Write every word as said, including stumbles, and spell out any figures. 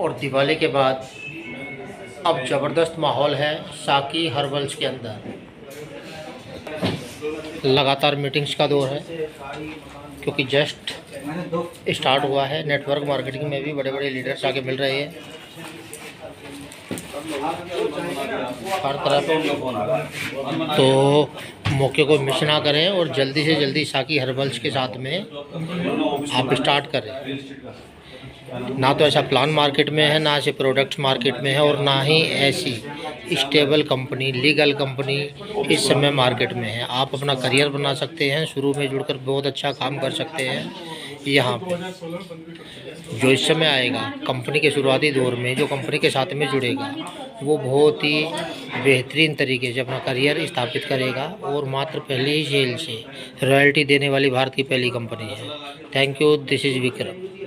और दिवाली के बाद अब ज़बरदस्त माहौल है साकी हर्बल्स के अंदर। लगातार मीटिंग्स का दौर है क्योंकि जस्ट स्टार्ट हुआ है। नेटवर्क मार्केटिंग में भी बड़े बड़े लीडर्स आके मिल रहे हैं हर तरफ, तो मौके को मिस ना करें और जल्दी से जल्दी साकी हर्बल्स के साथ में आप स्टार्ट करें। ना तो ऐसा प्लान मार्केट में है, ना ऐसे प्रोडक्ट्स मार्केट में है, और ना ही ऐसी स्टेबल कंपनी, लीगल कंपनी इस समय मार्केट में है। आप अपना करियर बना सकते हैं, शुरू में जुड़कर बहुत अच्छा काम कर सकते हैं। यहाँ पे जो इस समय आएगा कंपनी के शुरुआती दौर में, जो कंपनी के साथ में जुड़ेगा वो बहुत ही बेहतरीन तरीके से अपना करियर स्थापित करेगा और मात्र पहले ही सेल से रॉयल्टी देने वाली भारत की पहली कंपनी है। Thank you, this is Vikram.